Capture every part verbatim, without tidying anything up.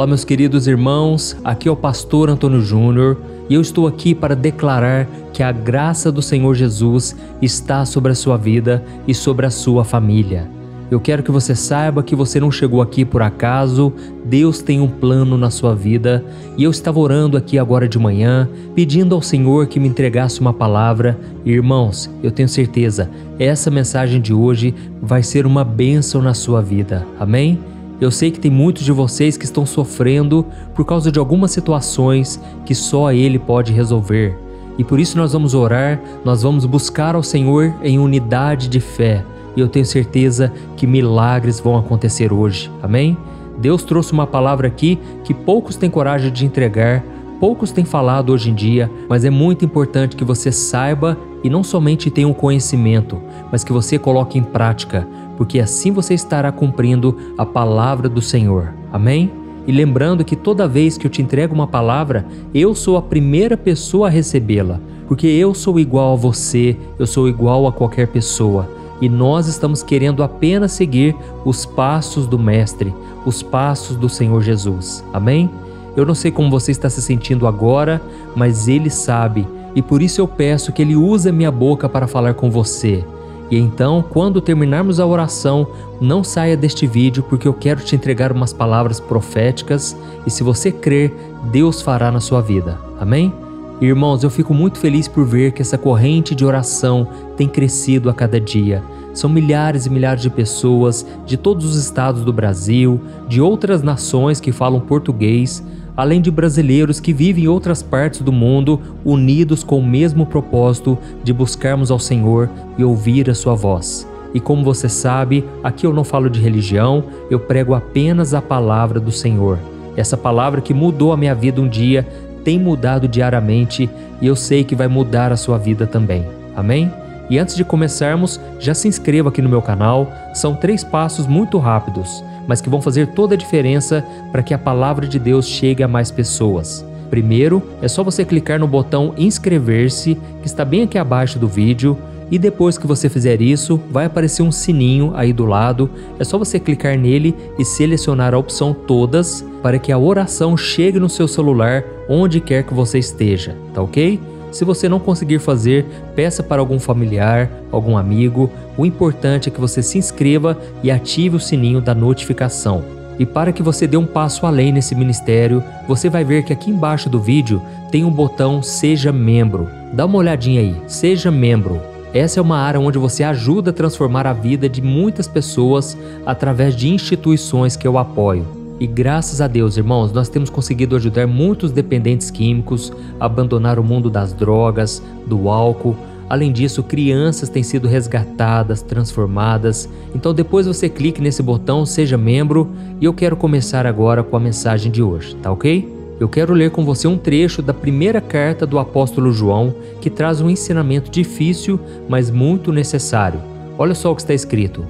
Olá, meus queridos irmãos, aqui é o pastor Antônio Júnior e eu estou aqui para declarar que a graça do Senhor Jesus está sobre a sua vida e sobre a sua família. Eu quero que você saiba que você não chegou aqui por acaso, Deus tem um plano na sua vida e eu estava orando aqui agora de manhã, pedindo ao Senhor que me entregasse uma palavra. E, irmãos, eu tenho certeza, essa mensagem de hoje vai ser uma bênção na sua vida, amém? Eu sei que tem muitos de vocês que estão sofrendo por causa de algumas situações que só Ele pode resolver. E por isso nós vamos orar, nós vamos buscar ao Senhor em unidade de fé. E eu tenho certeza que milagres vão acontecer hoje, amém? Deus trouxe uma palavra aqui que poucos têm coragem de entregar, poucos têm falado hoje em dia, mas é muito importante que você saiba e não somente tenha um conhecimento, mas que você coloque em prática, porque assim você estará cumprindo a palavra do Senhor, amém? E lembrando que toda vez que eu te entrego uma palavra, eu sou a primeira pessoa a recebê-la, porque eu sou igual a você, eu sou igual a qualquer pessoa, e nós estamos querendo apenas seguir os passos do Mestre, os passos do Senhor Jesus, amém? Eu não sei como você está se sentindo agora, mas Ele sabe, e por isso eu peço que Ele use a minha boca para falar com você. E então, quando terminarmos a oração, não saia deste vídeo, porque eu quero te entregar umas palavras proféticas, e se você crer, Deus fará na sua vida, amém? Irmãos, eu fico muito feliz por ver que essa corrente de oração tem crescido a cada dia. São milhares e milhares de pessoas de todos os estados do Brasil, de outras nações que falam português, além de brasileiros que vivem em outras partes do mundo, unidos com o mesmo propósito de buscarmos ao Senhor e ouvir a sua voz. E como você sabe, aqui eu não falo de religião, eu prego apenas a palavra do Senhor. Essa palavra que mudou a minha vida um dia, tem mudado diariamente e eu sei que vai mudar a sua vida também, amém? E antes de começarmos, já se inscreva aqui no meu canal, são três passos muito rápidos, mas que vão fazer toda a diferença para que a palavra de Deus chegue a mais pessoas. Primeiro, é só você clicar no botão inscrever-se, que está bem aqui abaixo do vídeo, e depois que você fizer isso, vai aparecer um sininho aí do lado, é só você clicar nele e selecionar a opção todas para que a oração chegue no seu celular onde quer que você esteja, tá ok? Se você não conseguir fazer, peça para algum familiar, algum amigo, o importante é que você se inscreva e ative o sininho da notificação. E para que você dê um passo além nesse ministério, você vai ver que aqui embaixo do vídeo tem um botão Seja Membro. Dá uma olhadinha aí, Seja Membro. Essa é uma área onde você ajuda a transformar a vida de muitas pessoas através de instituições que eu apoio. E graças a Deus, irmãos, nós temos conseguido ajudar muitos dependentes químicos a abandonar o mundo das drogas, do álcool. Além disso, crianças têm sido resgatadas, transformadas. Então depois você clique nesse botão Seja Membro e eu quero começar agora com a mensagem de hoje, tá ok? Eu quero ler com você um trecho da primeira carta do apóstolo João, que traz um ensinamento difícil, mas muito necessário. Olha só o que está escrito.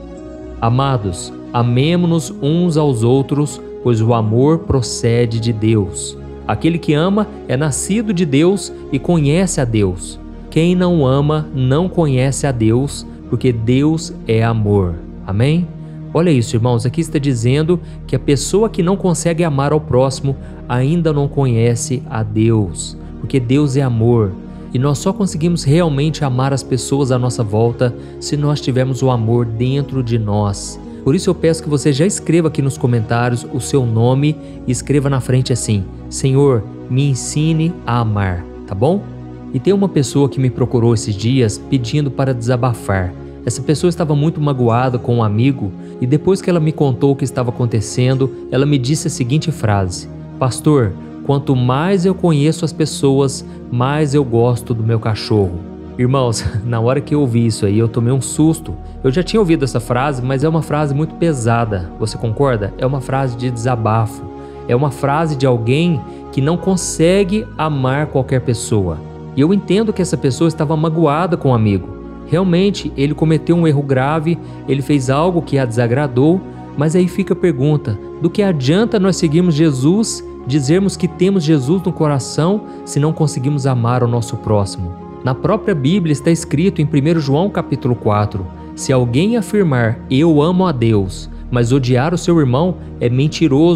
Amados, amemo-nos uns aos outros, pois o amor procede de Deus. Aquele que ama é nascido de Deus e conhece a Deus. Quem não ama não conhece a Deus, porque Deus é amor. Amém? Olha isso, irmãos, aqui está dizendo que a pessoa que não consegue amar ao próximo ainda não conhece a Deus, porque Deus é amor. E nós só conseguimos realmente amar as pessoas à nossa volta se nós tivermos o amor dentro de nós. Por isso eu peço que você já escreva aqui nos comentários o seu nome e escreva na frente assim: Senhor, me ensine a amar, tá bom? E tem uma pessoa que me procurou esses dias pedindo para desabafar. Essa pessoa estava muito magoada com um amigo e depois que ela me contou o que estava acontecendo, ela me disse a seguinte frase: Pastor, quanto mais eu conheço as pessoas, mais eu gosto do meu cachorro. Irmãos, na hora que eu ouvi isso aí, eu tomei um susto. Eu já tinha ouvido essa frase, mas é uma frase muito pesada. Você concorda? É uma frase de desabafo. É uma frase de alguém que não consegue amar qualquer pessoa. E eu entendo que essa pessoa estava magoada com o amigo. Realmente, ele cometeu um erro grave, ele fez algo que a desagradou, mas aí fica a pergunta: do que adianta nós seguirmos Jesus, dizermos que temos Jesus no coração, se não conseguimos amar o nosso próximo? Na própria Bíblia está escrito em primeiro João capítulo quatro, se alguém afirmar eu amo a Deus, mas odiar o seu irmão, é mentiroso,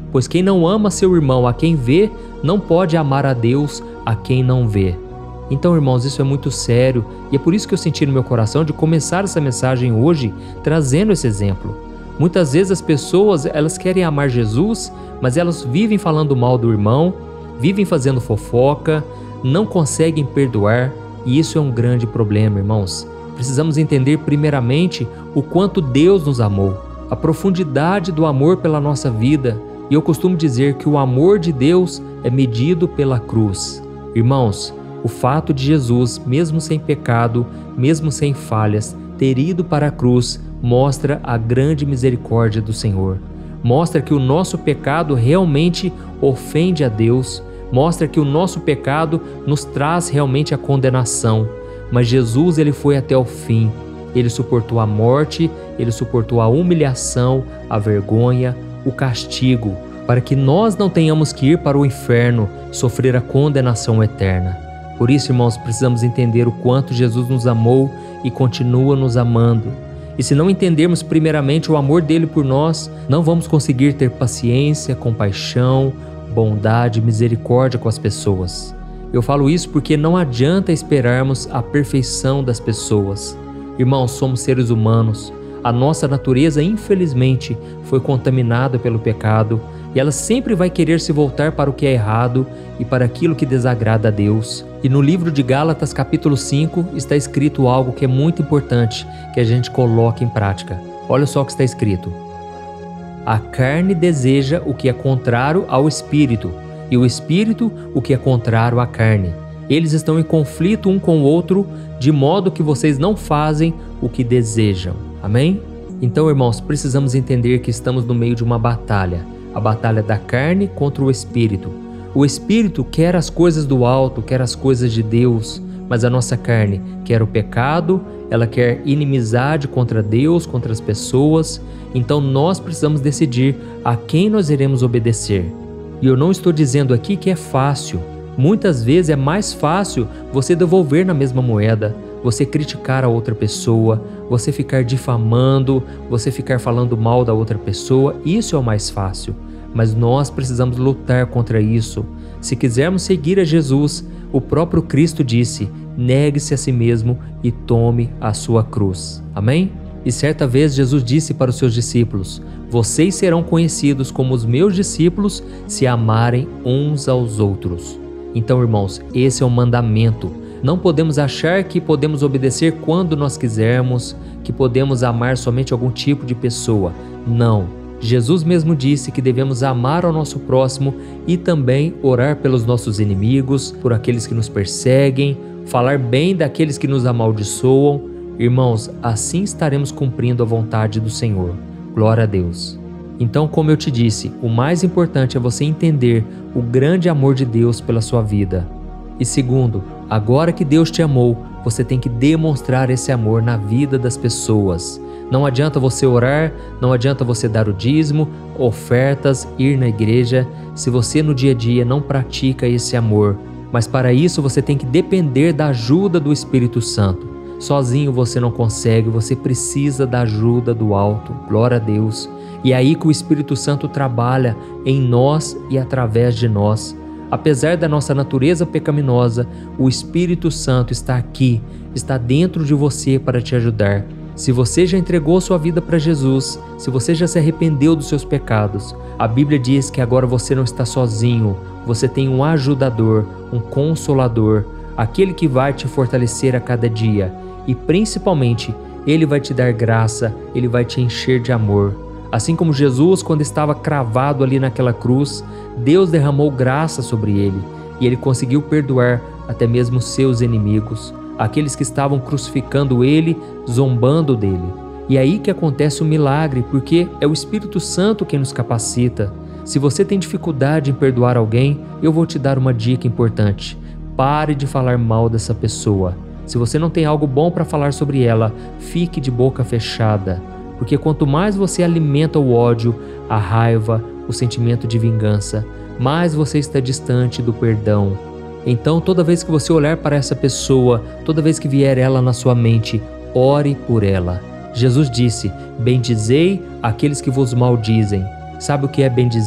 pois quem não ama seu irmão a quem vê, não pode amar a Deus a quem não vê. Então, irmãos, isso é muito sério e é por isso que eu senti no meu coração de começar essa mensagem hoje trazendo esse exemplo. Muitas vezes as pessoas, elas querem amar Jesus, mas elas vivem falando mal do irmão, vivem fazendo fofoca, não conseguem perdoar, e isso é um grande problema, irmãos. Precisamos entender primeiramente o quanto Deus nos amou, a profundidade do amor pela nossa vida, e eu costumo dizer que o amor de Deus é medido pela cruz. Irmãos, o fato de Jesus, mesmo sem pecado, mesmo sem falhas, ter ido para a cruz, mostra a grande misericórdia do Senhor. Mostra que o nosso pecado realmente ofende a Deus, mostra que o nosso pecado nos traz realmente a condenação. Mas Jesus, ele foi até o fim. Ele suportou a morte, ele suportou a humilhação, a vergonha, o castigo, para que nós não tenhamos que ir para o inferno, sofrer a condenação eterna. Por isso, irmãos, precisamos entender o quanto Jesus nos amou e continua nos amando. E se não entendermos primeiramente o amor dele por nós, não vamos conseguir ter paciência, compaixão, bondade e misericórdia com as pessoas. Eu falo isso porque não adianta esperarmos a perfeição das pessoas. Irmãos, somos seres humanos. A nossa natureza, infelizmente, foi contaminada pelo pecado e ela sempre vai querer se voltar para o que é errado e para aquilo que desagrada a Deus. E no livro de Gálatas, capítulo cinco, está escrito algo que é muito importante que a gente coloque em prática. Olha só o que está escrito. A carne deseja o que é contrário ao espírito, e o espírito o que é contrário à carne. Eles estão em conflito um com o outro, de modo que vocês não fazem o que desejam. Amém? Então, irmãos, precisamos entender que estamos no meio de uma batalha, a batalha da carne contra o espírito. O espírito quer as coisas do alto, quer as coisas de Deus, mas a nossa carne quer o pecado, ela quer inimizade contra Deus, contra as pessoas. Então nós precisamos decidir a quem nós iremos obedecer. E eu não estou dizendo aqui que é fácil. Muitas vezes é mais fácil você devolver na mesma moeda, você criticar a outra pessoa, você ficar difamando, você ficar falando mal da outra pessoa. Isso é o mais fácil. Mas nós precisamos lutar contra isso. Se quisermos seguir a Jesus, o próprio Cristo disse: negue-se a si mesmo e tome a sua cruz. Amém? E certa vez Jesus disse para os seus discípulos: vocês serão conhecidos como os meus discípulos se amarem uns aos outros. Então, irmãos, esse é o mandamento. Não podemos achar que podemos obedecer quando nós quisermos, que podemos amar somente algum tipo de pessoa. Não. Jesus mesmo disse que devemos amar ao nosso próximo e também orar pelos nossos inimigos, por aqueles que nos perseguem, falar bem daqueles que nos amaldiçoam. Irmãos, assim estaremos cumprindo a vontade do Senhor. Glória a Deus. Então, como eu te disse, o mais importante é você entender o grande amor de Deus pela sua vida. E segundo, agora que Deus te amou, você tem que demonstrar esse amor na vida das pessoas. Não adianta você orar, não adianta você dar o dízimo, ofertas, ir na igreja, se você no dia a dia não pratica esse amor. Mas para isso você tem que depender da ajuda do Espírito Santo. Sozinho você não consegue, você precisa da ajuda do alto. Glória a Deus. E é aí que o Espírito Santo trabalha em nós e através de nós. Apesar da nossa natureza pecaminosa, o Espírito Santo está aqui, está dentro de você para te ajudar. Se você já entregou sua vida para Jesus, se você já se arrependeu dos seus pecados, a Bíblia diz que agora você não está sozinho, você tem um ajudador, um consolador, aquele que vai te fortalecer a cada dia e principalmente ele vai te dar graça, ele vai te encher de amor. Assim como Jesus, quando estava cravado ali naquela cruz, Deus derramou graça sobre ele e ele conseguiu perdoar até mesmo seus inimigos, aqueles que estavam crucificando ele, zombando dele. E é aí que acontece o milagre, porque é o Espírito Santo quem nos capacita. Se você tem dificuldade em perdoar alguém, eu vou te dar uma dica importante. Pare de falar mal dessa pessoa. Se você não tem algo bom para falar sobre ela, fique de boca fechada. Porque quanto mais você alimenta o ódio, a raiva, o sentimento de vingança, mais você está distante do perdão. Então, toda vez que você olhar para essa pessoa, toda vez que vier ela na sua mente, ore por ela. Jesus disse: bendizei aqueles que vos maldizem. Sabe o que é bendizer?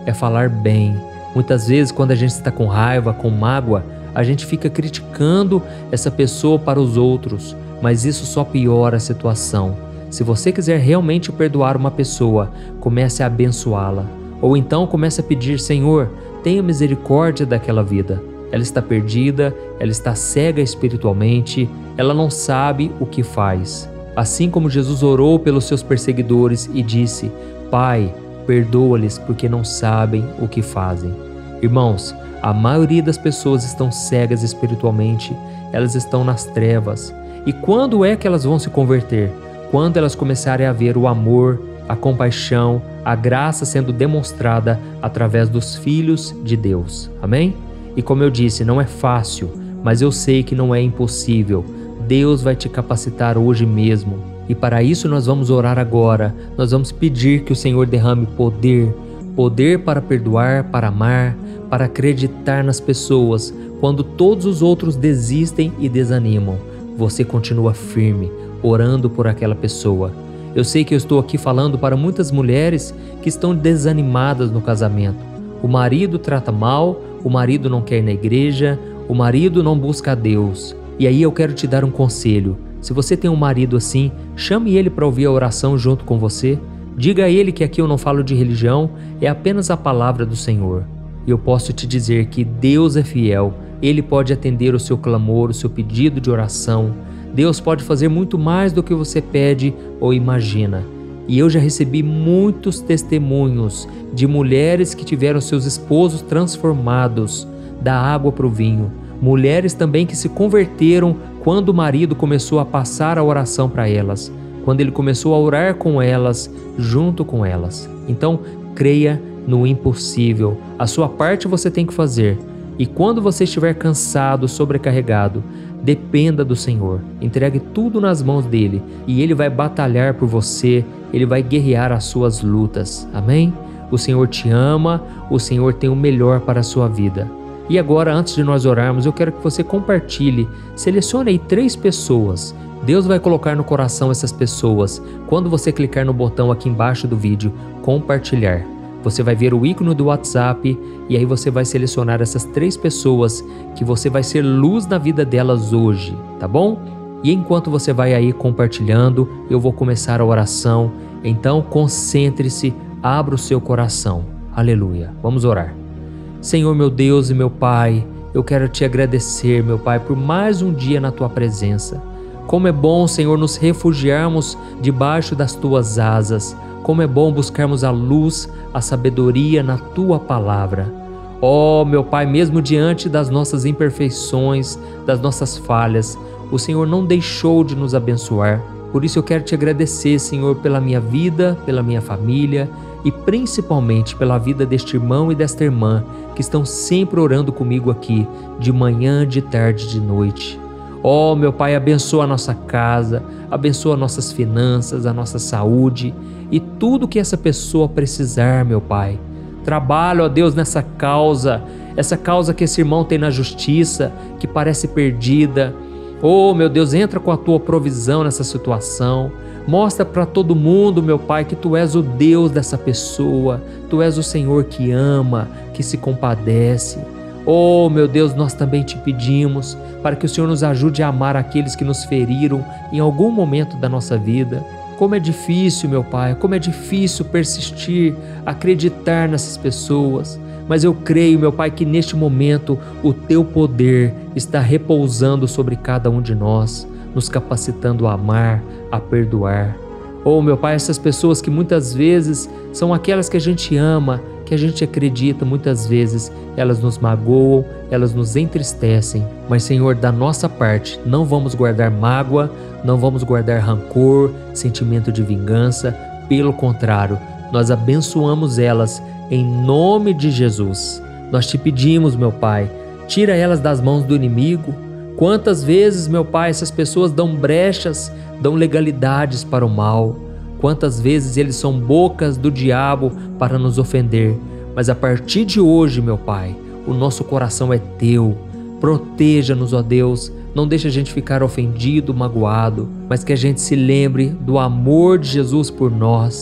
é falar bem. Muitas vezes, quando a gente está com raiva, com mágoa, a gente fica criticando essa pessoa para os outros, mas isso só piora a situação. Se você quiser realmente perdoar uma pessoa, comece a abençoá-la. Ou então comece a pedir: Senhor, tenha misericórdia daquela vida. Ela está perdida, ela está cega espiritualmente, ela não sabe o que faz. Assim como Jesus orou pelos seus perseguidores e disse: Pai, perdoa-lhes porque não sabem o que fazem. Irmãos, a maioria das pessoas estão cegas espiritualmente, elas estão nas trevas. E quando é que elas vão se converter? Quando elas começarem a ver o amor, a compaixão, a graça sendo demonstrada através dos filhos de Deus. Amém? E como eu disse, não é fácil, mas eu sei que não é impossível. Deus vai te capacitar hoje mesmo. E para isso nós vamos orar agora. Nós vamos pedir que o Senhor derrame poder, poder para perdoar, para amar, para acreditar nas pessoas. Quando todos os outros desistem e desanimam, você continua firme, orando por aquela pessoa. Eu sei que eu estou aqui falando para muitas mulheres que estão desanimadas no casamento. O marido trata mal, o marido não quer ir na igreja, o marido não busca a Deus. E aí eu quero te dar um conselho. Se você tem um marido assim, chame ele para ouvir a oração junto com você. Diga a ele que aqui eu não falo de religião, é apenas a palavra do Senhor. E eu posso te dizer que Deus é fiel. Ele pode atender o seu clamor, o seu pedido de oração. Deus pode fazer muito mais do que você pede ou imagina. E eu já recebi muitos testemunhos de mulheres que tiveram seus esposos transformados da água para o vinho. Mulheres também que se converteram quando o marido começou a passar a oração para elas, quando ele começou a orar com elas, junto com elas. Então, creia no impossível. A sua parte você tem que fazer. E quando você estiver cansado, sobrecarregado, dependa do Senhor. Entregue tudo nas mãos dele e ele vai batalhar por você, ele vai guerrear as suas lutas. Amém? O Senhor te ama, o Senhor tem o melhor para a sua vida. E agora, antes de nós orarmos, eu quero que você compartilhe, selecione aí três pessoas. Deus vai colocar no coração essas pessoas quando você clicar no botão aqui embaixo do vídeo, compartilhar. Você vai ver o ícone do WhatsApp e aí você vai selecionar essas três pessoas que você vai ser luz na vida delas hoje, tá bom? E enquanto você vai aí compartilhando, eu vou começar a oração. Então concentre-se, abra o seu coração. Aleluia. Vamos orar. Senhor, meu Deus e meu Pai, eu quero te agradecer, meu Pai, por mais um dia na tua presença. Como é bom, Senhor, nos refugiarmos debaixo das tuas asas. Como é bom buscarmos a luz, a sabedoria na tua palavra. Ó, meu Pai, mesmo diante das nossas imperfeições, das nossas falhas, o Senhor não deixou de nos abençoar. Por isso eu quero te agradecer, Senhor, pela minha vida, pela minha família e principalmente pela vida deste irmão e desta irmã que estão sempre orando comigo aqui, de manhã, de tarde, de noite. Ó, meu Pai, abençoa a nossa casa, abençoa nossas finanças, a nossa saúde e tudo que essa pessoa precisar, meu Pai. Trabalho, ó Deus, nessa causa, essa causa que esse irmão tem na justiça, que parece perdida. Oh, meu Deus, entra com a tua provisão nessa situação. Mostra para todo mundo, meu Pai, que tu és o Deus dessa pessoa. Tu és o Senhor que ama, que se compadece. Oh, meu Deus, nós também te pedimos para que o Senhor nos ajude a amar aqueles que nos feriram em algum momento da nossa vida. Como é difícil, meu Pai, como é difícil persistir, acreditar nessas pessoas. Mas eu creio, meu Pai, que neste momento o teu poder está repousando sobre cada um de nós, nos capacitando a amar, a perdoar. Oh, meu Pai, essas pessoas que muitas vezes são aquelas que a gente ama, que a gente acredita, muitas vezes elas nos magoam, elas nos entristecem. Mas, Senhor, da nossa parte, não vamos guardar mágoa, não vamos guardar rancor, sentimento de vingança. Pelo contrário, nós abençoamos elas em nome de Jesus. Nós te pedimos, meu Pai, tira elas das mãos do inimigo. Quantas vezes, meu Pai, essas pessoas dão brechas, dão legalidades para o mal. Quantas vezes eles são bocas do diabo para nos ofender. Mas a partir de hoje, meu Pai, o nosso coração é teu. Proteja-nos, ó Deus. Não deixe a gente ficar ofendido, magoado, mas que a gente se lembre do amor de Jesus por nós.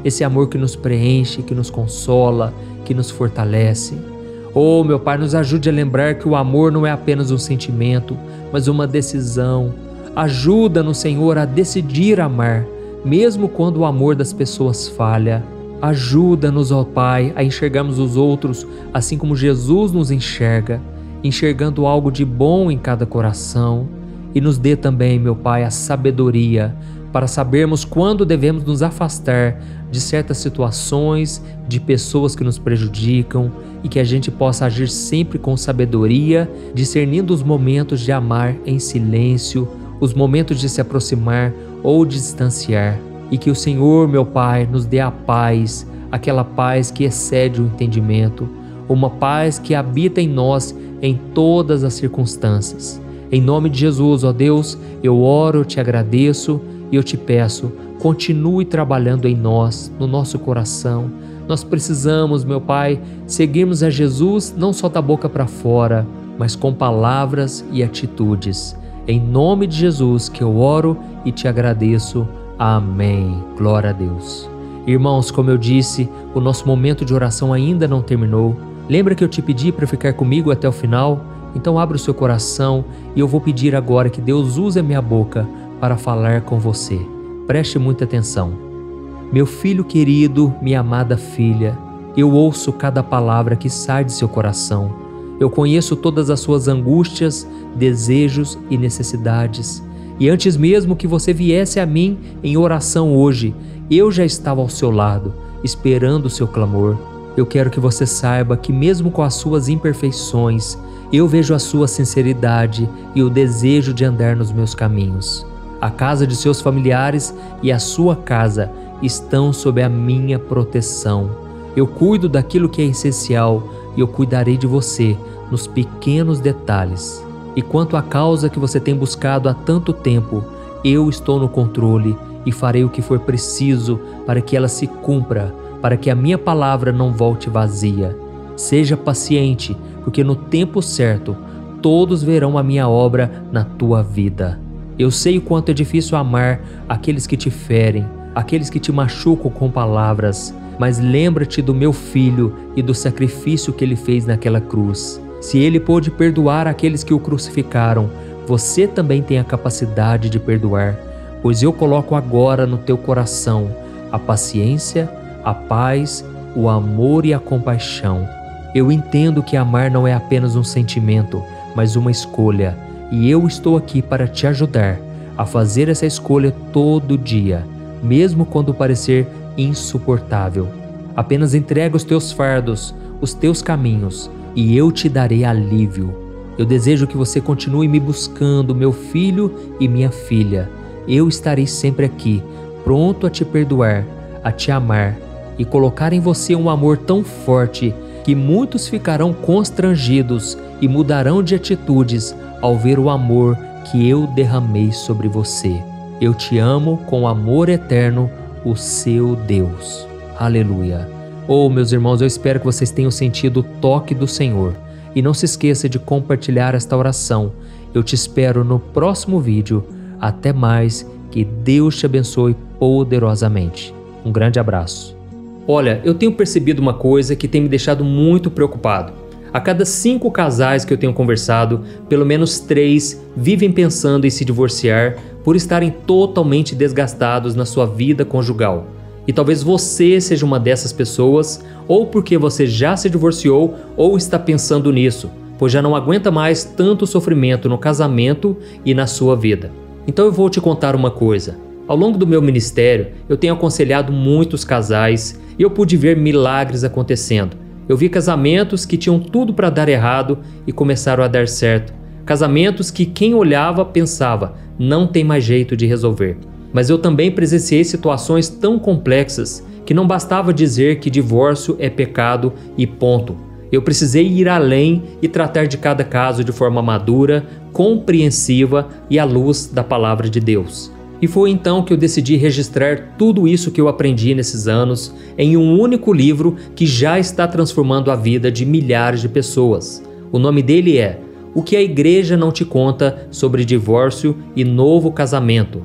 esse amor que nos preenche, que nos consola, que nos fortalece. Oh, meu Pai, nos ajude a lembrar que o amor não é apenas um sentimento, mas uma decisão. Ajuda-nos, Senhor, a decidir amar, mesmo quando o amor das pessoas falha. Ajuda-nos, ó Pai, a enxergarmos os outros assim como Jesus nos enxerga, enxergando algo de bom em cada coração. E nos dê também, meu Pai, a sabedoria para sabermos quando devemos nos afastar de certas situações, de pessoas que nos prejudicam, e que a gente possa agir sempre com sabedoria, discernindo os momentos de amar em silêncio, os momentos de se aproximar ou distanciar. E que o Senhor, meu Pai, nos dê a paz, aquela paz que excede o entendimento, uma paz que habita em nós em todas as circunstâncias. Em nome de Jesus, ó Deus, eu oro, eu te agradeço e eu te peço, continue trabalhando em nós, no nosso coração. Nós precisamos, meu Pai, seguirmos a Jesus não só da boca para fora, mas com palavras e atitudes. Em nome de Jesus que eu oro e te agradeço. Amém. Glória a Deus. Irmãos, como eu disse, o nosso momento de oração ainda não terminou. Lembra que eu te pedi para ficar comigo até o final? Então abra o seu coração e eu vou pedir agora que Deus use a minha boca para falar com você. Preste muita atenção. Meu filho querido, minha amada filha, eu ouço cada palavra que sai de seu coração. Eu conheço todas as suas angústias, desejos e necessidades. E antes mesmo que você viesse a mim em oração hoje, eu já estava ao seu lado, esperando o seu clamor. Eu quero que você saiba que mesmo com as suas imperfeições, eu vejo a sua sinceridade e o desejo de andar nos meus caminhos. A casa de seus familiares e a sua casa estão sob a minha proteção. Eu cuido daquilo que é essencial e eu cuidarei de você nos pequenos detalhes. E quanto à causa que você tem buscado há tanto tempo, eu estou no controle e farei o que for preciso para que ela se cumpra, para que a minha palavra não volte vazia. Seja paciente, porque no tempo certo, todos verão a minha obra na tua vida. Eu sei o quanto é difícil amar aqueles que te ferem, aqueles que te machucam com palavras, mas lembra-te do meu filho e do sacrifício que ele fez naquela cruz. Se ele pôde perdoar aqueles que o crucificaram, você também tem a capacidade de perdoar, pois eu coloco agora no teu coração a paciência, a paz, o amor e a compaixão. Eu entendo que amar não é apenas um sentimento, mas uma escolha, e eu estou aqui para te ajudar a fazer essa escolha todo dia, mesmo quando parecer insuportável. Apenas entrega os teus fardos, os teus caminhos, e eu te darei alívio. Eu desejo que você continue me buscando, meu filho e minha filha. Eu estarei sempre aqui, pronto a te perdoar, a te amar e colocar em você um amor tão forte que muitos ficarão constrangidos e mudarão de atitudes ao ver o amor que eu derramei sobre você. Eu te amo com amor eterno, o seu Deus. Aleluia. Oh, meus irmãos, eu espero que vocês tenham sentido o toque do Senhor. E não se esqueça de compartilhar esta oração. Eu te espero no próximo vídeo. Até mais, que Deus te abençoe poderosamente. Um grande abraço. Olha, eu tenho percebido uma coisa que tem me deixado muito preocupado. A cada cinco casais que eu tenho conversado, pelo menos três vivem pensando em se divorciar por estarem totalmente desgastados na sua vida conjugal. E talvez você seja uma dessas pessoas, ou porque você já se divorciou ou está pensando nisso, pois já não aguenta mais tanto sofrimento no casamento e na sua vida. Então eu vou te contar uma coisa. Ao longo do meu ministério, eu tenho aconselhado muitos casais e eu pude ver milagres acontecendo. Eu vi casamentos que tinham tudo para dar errado e começaram a dar certo. Casamentos que quem olhava pensava, não tem mais jeito de resolver. Mas eu também presenciei situações tão complexas que não bastava dizer que divórcio é pecado e ponto. Eu precisei ir além e tratar de cada caso de forma madura, compreensiva e à luz da palavra de Deus. E foi então que eu decidi registrar tudo isso que eu aprendi nesses anos em um único livro que já está transformando a vida de milhares de pessoas. O nome dele é O que a Igreja Não Te Conta sobre Divórcio e Novo Casamento.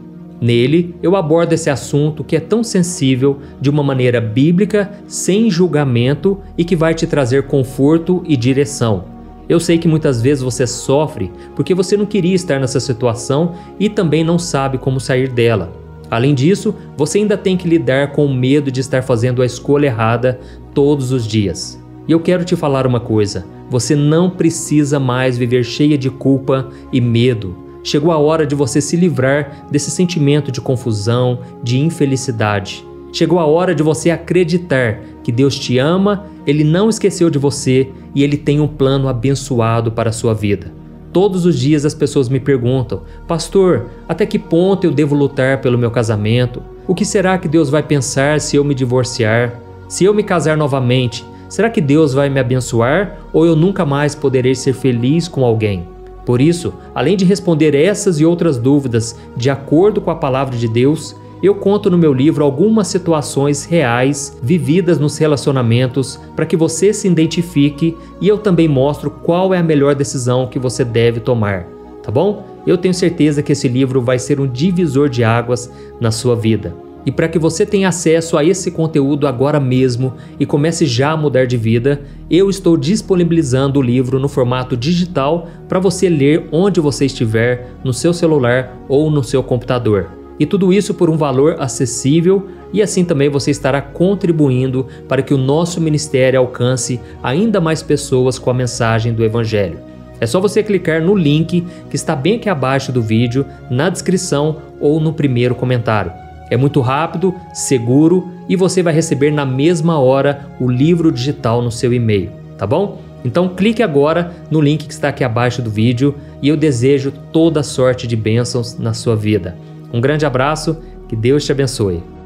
Nele, eu abordo esse assunto que é tão sensível de uma maneira bíblica, sem julgamento e que vai te trazer conforto e direção. Eu sei que muitas vezes você sofre porque você não queria estar nessa situação e também não sabe como sair dela. Além disso, você ainda tem que lidar com o medo de estar fazendo a escolha errada todos os dias. E eu quero te falar uma coisa: você não precisa mais viver cheia de culpa e medo. Chegou a hora de você se livrar desse sentimento de confusão, de infelicidade. Chegou a hora de você acreditar que Deus te ama, Ele não esqueceu de você e Ele tem um plano abençoado para a sua vida. Todos os dias as pessoas me perguntam: pastor, até que ponto eu devo lutar pelo meu casamento? O que será que Deus vai pensar se eu me divorciar? Se eu me casar novamente, será que Deus vai me abençoar ou eu nunca mais poderei ser feliz com alguém? Por isso, além de responder essas e outras dúvidas de acordo com a palavra de Deus, eu conto no meu livro algumas situações reais vividas nos relacionamentos para que você se identifique, e eu também mostro qual é a melhor decisão que você deve tomar, tá bom? Eu tenho certeza que esse livro vai ser um divisor de águas na sua vida. E para que você tenha acesso a esse conteúdo agora mesmo e comece já a mudar de vida, eu estou disponibilizando o livro no formato digital para você ler onde você estiver, no seu celular ou no seu computador. E tudo isso por um valor acessível, e assim também você estará contribuindo para que o nosso ministério alcance ainda mais pessoas com a mensagem do Evangelho. É só você clicar no link que está bem aqui abaixo do vídeo, na descrição ou no primeiro comentário. É muito rápido, seguro e você vai receber na mesma hora o livro digital no seu e-mail, tá bom? Então clique agora no link que está aqui abaixo do vídeo e eu desejo toda sorte de bênçãos na sua vida. Um grande abraço, que Deus te abençoe.